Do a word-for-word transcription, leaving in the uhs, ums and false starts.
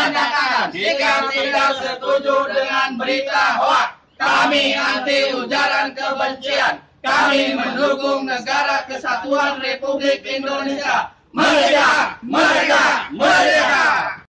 menyatakan jika tidak setuju dengan berita hoaks. Kami anti ujaran kebencian. Kami mendukung negara kesatuan Republik Indonesia. Merdeka! Merdeka! Merdeka!